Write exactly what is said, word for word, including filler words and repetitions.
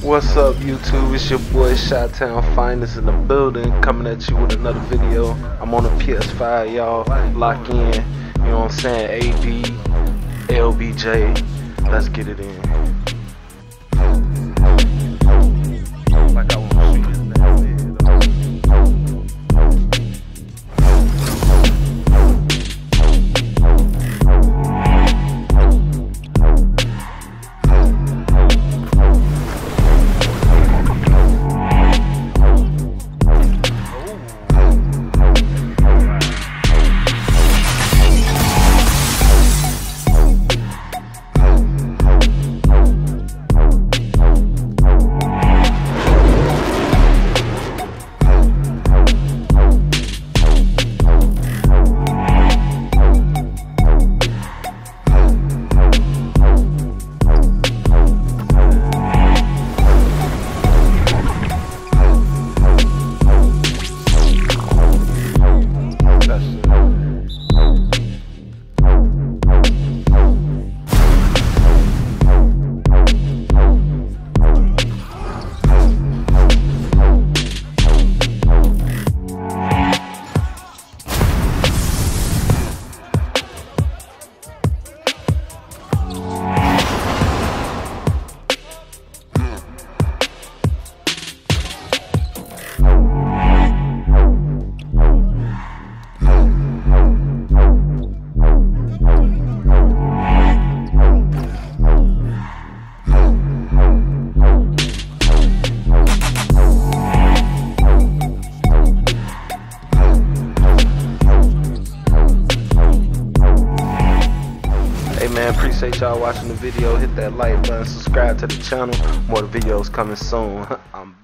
What's up, YouTube? It's your boy Chi-Town Finest in the building, coming at you with another video. I'm on the P S five, y'all. Lock in, you know what I'm saying? A D, L B J, let's get it in. Like I want to shoot his damn head off. Man, appreciate y'all watching the video. Hit that like button, subscribe to the channel. More videos coming soon. I'm